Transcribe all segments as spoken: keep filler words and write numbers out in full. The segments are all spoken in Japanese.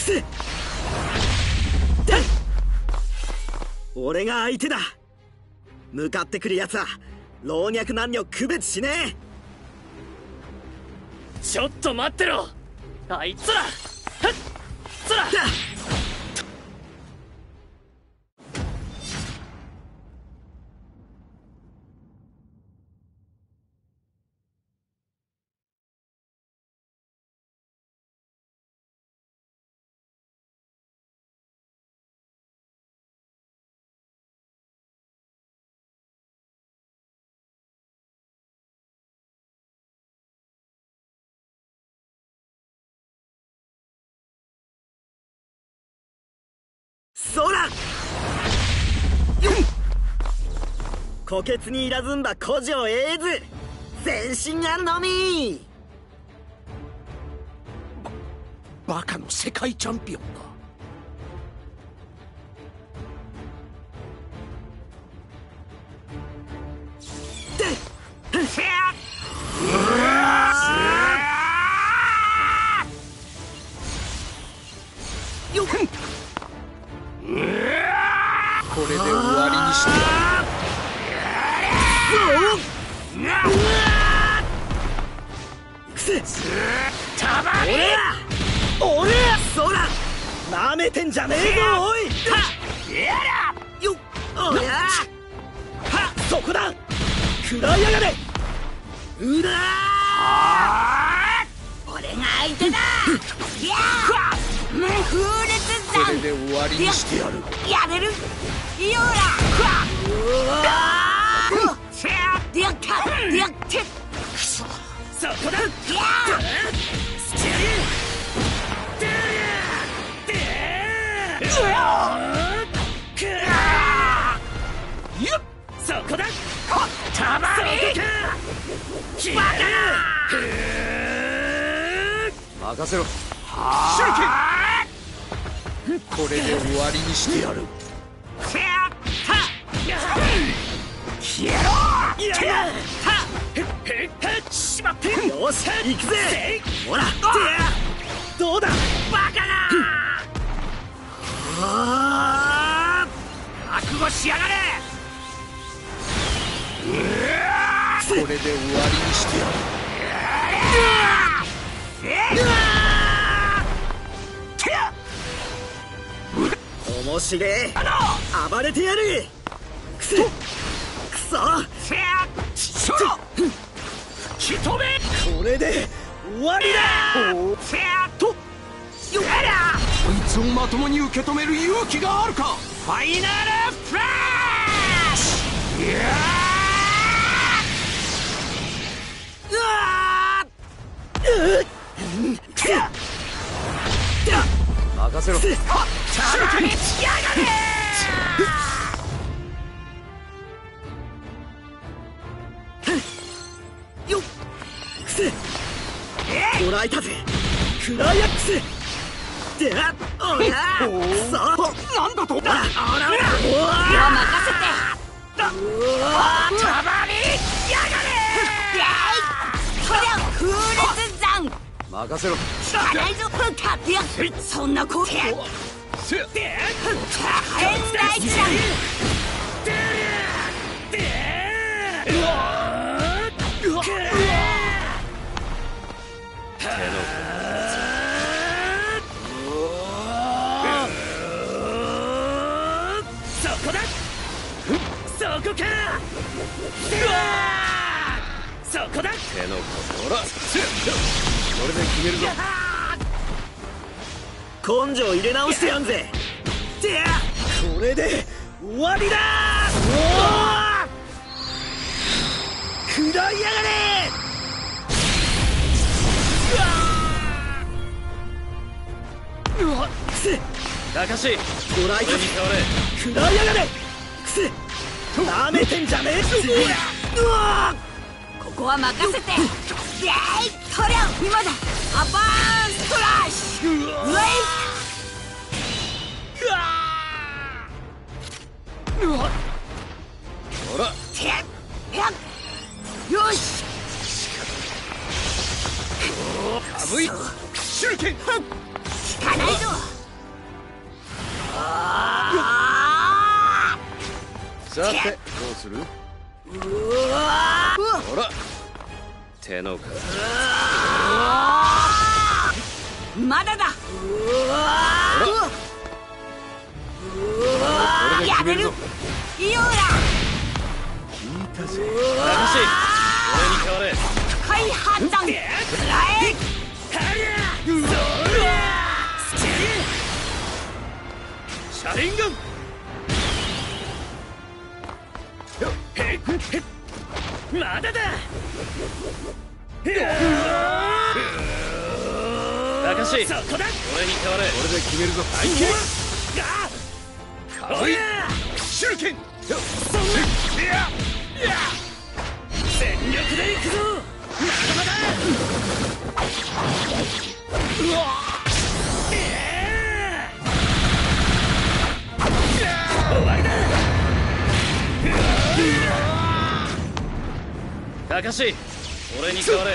せ俺が相手だ。向かってくるやつは老若男女区別しねえ。ちょっと待ってろ、あいつら。はっつらそら虎穴にいらずんば古城エイズ、全身あるのみ。 ババカの世界チャンピオンだ。 よっこれで終わりにしてやる。たまり俺そらなめてんじゃねえぞおい。よっおやはそこだ、食らいやがれ。うだ俺が相手だ。いや風烈山。 これで終わりにしてやる。 やれるよーら。でやったでやってそこだ。 いやスチャリそこだ。たまりバカ任せろ。シュルケン、これで終わりにしてやる。 消えろ。しまって。 よし行くぜ。ほらどうだバカな。覚悟しやがれ。 これで終わりにしてやる。 面白え。暴れてやる。くせくそひとめ。 これで終わりだ。 とよっこいつをまともに受け止める勇気があるか。 ファイナルフラッシュ。 うわー任せろ。 たまにしやがれ。 よっくせ捕らえたぜ。クライアックスであおやくそなんだと。 ほらほらほら任せて。 たまにやがれ。 こりゃ風烈山。 任せろ。 効かないぞ。かってやそんなこって変大事だ。 そこだ。そこか。そこだ。 手のことら。これで決めるぞ。 根性入れ直してやんぜ。てこれで終わりだ。食らいやがれ。くせ高橋捕らえたぜ。食らいやがれ。くせなめてんじゃねえ。うわここは任せて。イェイこりゃ今だ。アバーンストラッシュ。ウェイほらてやよし寒い。シュルケン。 効かないぞ。 さてどうする？ うわほら手のかまだだうわこれで決めるぞ。 イオーラ聞いたぜ。 高橋俺に代われ。 開発弾くらえシャリンガンまだだ高橋そこだ俺に代われ。 これで決めるぞ。 おい手裏剣全力で行くぞ。まだまだうわ終わりだ。高橋俺に代われ。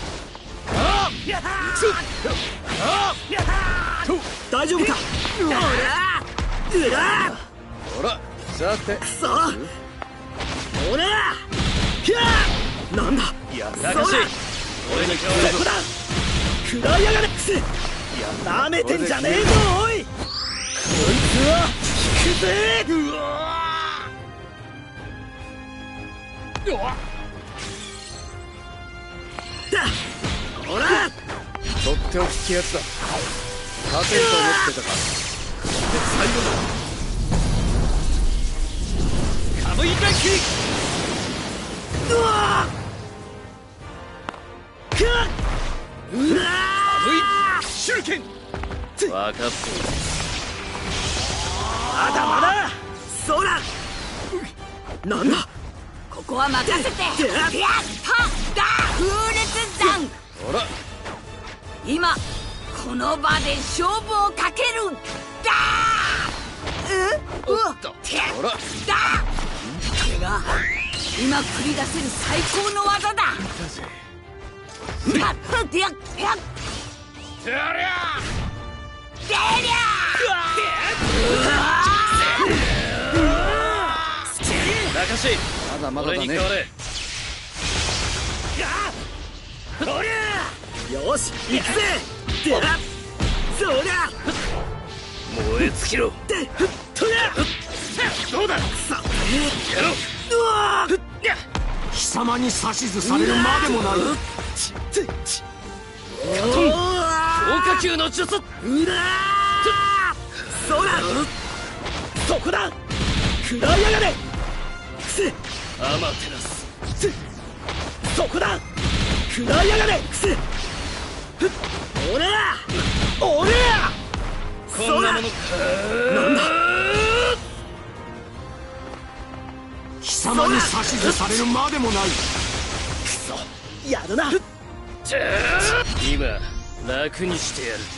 大丈夫か？うらほらさてくそおらひゃーなんだ高橋俺に代われ。 ここだ食らいやがれくせなめてんじゃねえぞおいこいつは引くぜうわだほらとっておきってやつだ。勝てると思ってたか。で最後だ。 カムイダッうわくっうらキ手裏剣分かってる。 まだまだそらなんだここは任せてやっただ風烈弾ほら今この場で勝負をかけるだううとてほらだこれが今繰り出せる最高の技だやっやっやってりゃでり高橋まだまだだね。 俺に代われ。 おりゃよし行くぜでらそりゃ燃え尽きろ。 でふっとりゃどうだくそやろう。 うわ貴様に指図されるまでもない。 ちちち強化球の術。 うらそらそこだ食らいやがれくせアマテラスつそこだ食らいやがれくせふっおりゃおりゃこんなものか。 なんだ貴様に指図されるまでもない。 くそやるなで今楽にしてやる。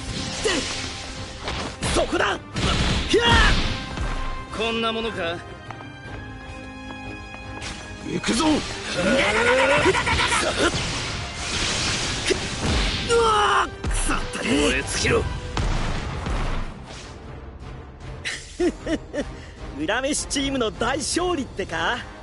そこだひゃこんなものか。 行くぞ。 うわくそった燃え尽きろ。 裏飯チームの大勝利ってか。